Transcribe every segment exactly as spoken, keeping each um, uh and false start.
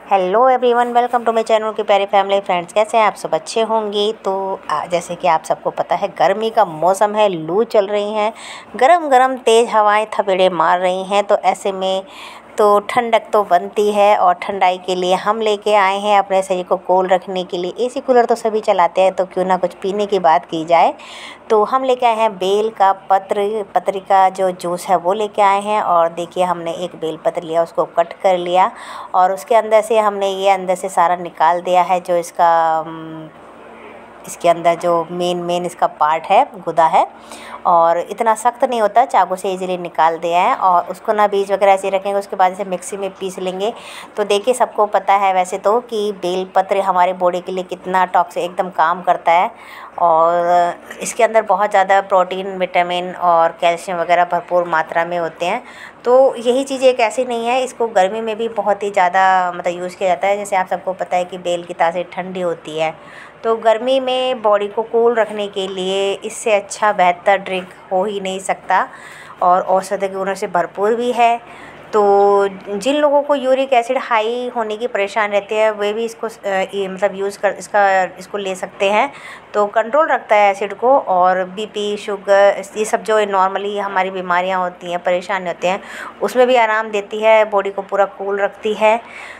Hello everyone, welcome to my channel की प्यारी family friends. कैसे हैं आप सब? अच्छे होंगे। तो आ, जैसे कि आप सबको पता है, गर्मी का मौसम है, लू चल रही हैं, गरम गरम तेज़ हवाएं थपेड़े मार रही हैं। तो ऐसे में तो ठंडक तो बनती है, और ठंडाई के लिए हम लेके आए हैं अपने शरीर को कूल रखने के लिए। एसी कूलर तो सभी चलाते हैं, तो क्यों ना कुछ पीने की बात की जाए। तो हम लेके आए हैं बेल का पत्र पत्री का जो जूस है वो लेके आए हैं। और देखिए, हमने एक बेल पत्र लिया, उसको कट कर लिया, और उसके अंदर से हमने ये अंदर से सारा निकाल दिया है, जो इसका इसके अंदर जो मेन मेन इसका पार्ट है, गुदा है। और इतना सख्त नहीं होता, चाकू से इजीली निकाल दिया है। और उसको ना बीज वगैरह ऐसे रखेंगे, उसके बाद इसे मिक्सी में पीस लेंगे। तो देखिए, सबको पता है वैसे तो कि बेलपत्र हमारे बॉडी के लिए कितना टॉक्सिक एकदम काम करता है। और इसके अंदर बहुत ज़्यादा प्रोटीन, विटामिन और कैल्शियम वगैरह भरपूर मात्रा में होते हैं। तो यही चीज़ एक ऐसी नहीं है, इसको गर्मी में भी बहुत ही ज़्यादा मतलब यूज़ किया जाता है। जैसे आप सबको पता है कि बेल की तासीर ठंडी होती है, तो गर्मी में बॉडी को कूल रखने के लिए इससे अच्छा बेहतर ड्रिंक हो ही नहीं सकता। और औषधि गुणों से भरपूर भी है। तो जिन लोगों को यूरिक एसिड हाई होने की परेशान रहती है, वे भी इसको मतलब यूज़ कर इसका इसको ले सकते हैं। तो कंट्रोल रखता है एसिड को, और बीपी, शुगर, ये सब जो नॉर्मली हमारी बीमारियां होती हैं, परेशान होते हैं, उसमें भी आराम देती है, बॉडी को पूरा कूल रखती है।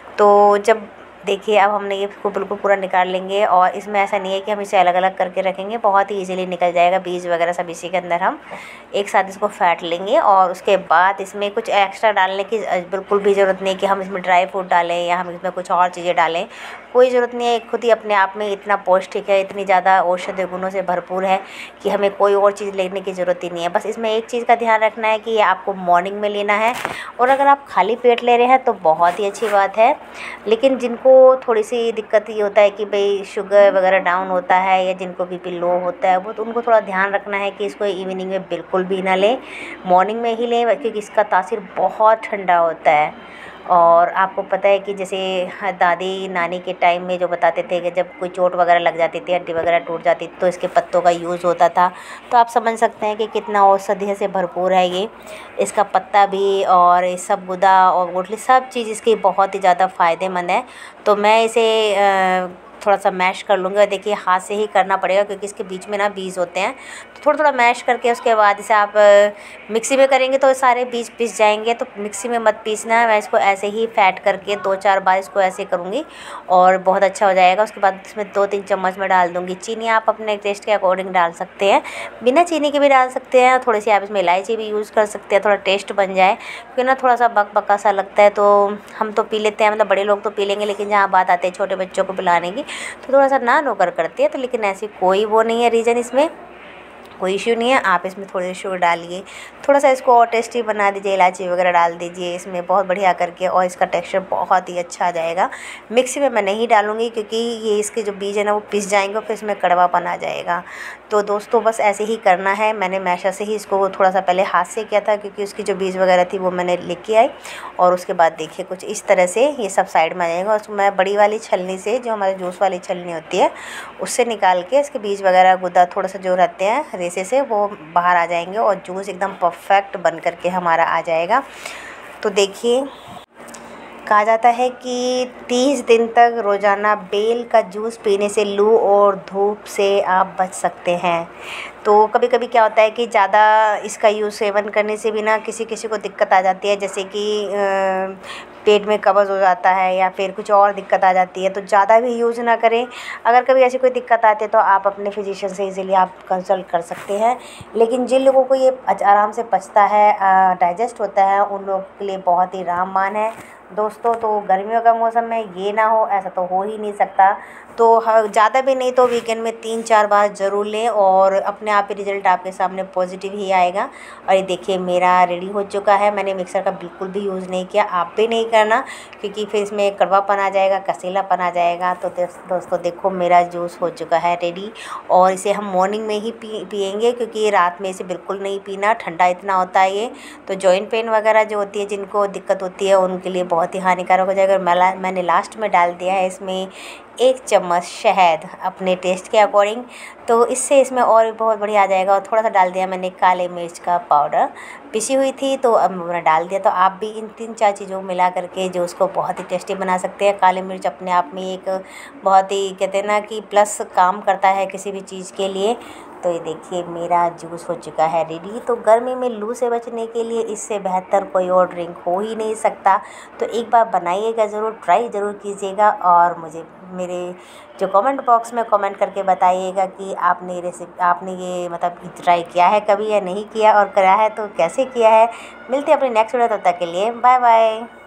तो जब देखिए, अब हमने ये इसको बिल्कुल पूरा निकाल लेंगे, और इसमें ऐसा नहीं है कि हम इसे अलग अलग करके रखेंगे, बहुत ही इजीली निकल जाएगा। बीज वगैरह सब इसी के अंदर हम एक साथ इसको फेंट लेंगे। और उसके बाद इसमें कुछ एक्स्ट्रा डालने की बिल्कुल भी ज़रूरत नहीं कि हम इसमें ड्राई फ्रूट डालें या हम इसमें कुछ और चीज़ें डालें, कोई ज़रूरत नहीं है। खुद ही अपने आप में इतना पौष्टिक है, इतनी ज़्यादा औषधीय गुणों से भरपूर है कि हमें कोई और चीज़ लेने की ज़रूरत ही नहीं है। बस इसमें एक चीज़ का ध्यान रखना है कि ये आपको मॉर्निंग में लेना है, और अगर आप खाली पेट ले रहे हैं तो बहुत ही अच्छी बात है। लेकिन जिनको थोड़ी सी दिक्कत ये होता है कि भाई शुगर वगैरह डाउन होता है, या जिनको बीपी लो होता है, वो तो उनको थोड़ा ध्यान रखना है कि इसको इवनिंग में बिल्कुल भी ना लें, मॉर्निंग में ही लें, क्योंकि इसका तासीर बहुत ठंडा होता है। और आपको पता है कि जैसे दादी नानी के टाइम में जो बताते थे कि जब कोई चोट वगैरह लग जाती थी, हड्डी वगैरह टूट जाती, तो इसके पत्तों का यूज़ होता था। तो आप समझ सकते हैं कि कितना औषधि से भरपूर है ये। इसका पत्ता भी और ये सब गुदा और गुठली सब चीज़ इसकी बहुत ही ज़्यादा फ़ायदेमंद है। तो मैं इसे थोड़ा सा मैश कर लूँगी। और देखिए, हाथ से ही करना पड़ेगा, क्योंकि इसके बीच में ना बीज होते हैं। तो थोड़ा थोड़ा मैश करके उसके बाद इसे आप मिक्सी में करेंगे तो सारे बीज पिस जाएंगे। तो मिक्सी में मत पीसना है, मैं इसको ऐसे ही फैट करके दो चार बार इसको ऐसे करूँगी, और बहुत अच्छा हो जाएगा। उसके बाद इसमें दो तीन चम्मच में डाल दूँगी चीनी। आप अपने टेस्ट के अकॉर्डिंग डाल सकते हैं, बिना चीनी के भी डाल सकते हैं। थोड़ी सी आप इसमें इलायची भी यूज़ कर सकते हैं, थोड़ा टेस्ट बन जाए, क्योंकि ना थोड़ा सा बक बका सा लगता है। तो हम तो पी लेते हैं, मतलब बड़े लोग तो पी लेंगे, लेकिन जहाँ बात आती है छोटे बच्चों को पिलाने की, तो थोड़ा सा ना नोकर करती है। तो लेकिन ऐसी कोई वो नहीं है, रीज़न इसमें कोई इश्यू नहीं है। आप इसमें थोड़ी शुगर डालिए, थोड़ा सा इसको और टेस्टी बना दीजिए, इलायची वगैरह डाल दीजिए इसमें बहुत बढ़िया करके, और इसका टेक्सचर बहुत ही अच्छा आ जाएगा। मिक्सी में मैं नहीं डालूँगी, क्योंकि ये इसके जो बीज है ना वो पिस जाएंगे, और फिर इसमें कड़वापन आ जाएगा। तो दोस्तों, बस ऐसे ही करना है। मैंने मैशर से ही इसको थोड़ा सा पहले हाथ से किया था, क्योंकि उसकी जो बीज वगैरह थी वो मैंने लेके आई। और उसके बाद देखिए, कुछ इस तरह से ये सब साइड में आ जाएगा। और मैं बड़ी वाली छलनी से, जो हमारी जूस वाली छलनी होती है, उससे निकाल के इसके बीज वगैरह गुदा थोड़ा सा जो रहते हैं रेसे से, वो बाहर आ जाएंगे, और जूस एकदम परफेक्ट बन करके हमारा आ जाएगा। तो देखिए, कहा जाता है कि तीस दिन तक रोज़ाना बेल का जूस पीने से लू और धूप से आप बच सकते हैं। तो कभी कभी क्या होता है कि ज़्यादा इसका यूज़ सेवन करने से भी ना किसी किसी को दिक्कत आ जाती है, जैसे कि पेट में कब्ज़ हो जाता है, या फिर कुछ और दिक्कत आ जाती है। तो ज़्यादा भी यूज़ ना करें। अगर कभी ऐसी कोई दिक्कत आती है तो आप अपने फिजिशियन से इजीली आप कंसल्ट कर सकते हैं। लेकिन जिन लोगों को ये आराम से पचता है, डाइजेस्ट होता है, उन लोगों के लिए बहुत ही रामबाण है दोस्तों। तो गर्मियों का मौसम में ये ना हो, ऐसा तो हो ही नहीं सकता। तो ज़्यादा भी नहीं तो वीकेंड में तीन चार बार ज़रूर लें, और अपने आप ही रिज़ल्ट आपके सामने पॉजिटिव ही आएगा। और ये देखिए, मेरा रेडी हो चुका है। मैंने मिक्सर का बिल्कुल भी यूज़ नहीं किया, आप भी नहीं करना, क्योंकि फिर इसमें कड़वापन आ जाएगा, कसीलापन आ जाएगा। तो दोस्तों देखो, मेरा जूस हो चुका है रेडी, और इसे हम मॉर्निंग में ही पी पिएंगे, क्योंकि रात में इसे बिल्कुल नहीं पीना, ठंडा इतना होता है ये। तो जॉइंट पेन वगैरह जो होती है, जिनको दिक्कत होती है, उनके लिए बहुत बहुत ही हानिकारक हो जाएगा। मैं मैंने लास्ट में डाल दिया है इसमें एक चम्मच शहद अपने टेस्ट के अकॉर्डिंग, तो इससे इसमें और भी बहुत बढ़िया आ जाएगा। और थोड़ा सा डाल दिया मैंने काले मिर्च का पाउडर, पिसी हुई थी तो अब मैंने डाल दिया। तो आप भी इन तीन चार चीज़ों को मिला करके जो उसको बहुत ही टेस्टी बना सकते हैं। काली मिर्च अपने आप में एक बहुत ही कहते हैं ना कि प्लस काम करता है किसी भी चीज़ के लिए। तो ये देखिए मेरा जूस हो चुका है रेडी। तो गर्मी में लू से बचने के लिए इससे बेहतर कोई और ड्रिंक हो ही नहीं सकता। तो एक बार बनाइएगा ज़रूर, ट्राई ज़रूर कीजिएगा और मुझे मेरे जो कमेंट बॉक्स में कमेंट करके बताइएगा कि आपने रेसिपी आपने ये मतलब ट्राई किया है कभी या नहीं किया, और करा है तो कैसे किया है। मिलते हैं अपने नेक्स्ट वीडियो, तब तक के लिए बाय बाय।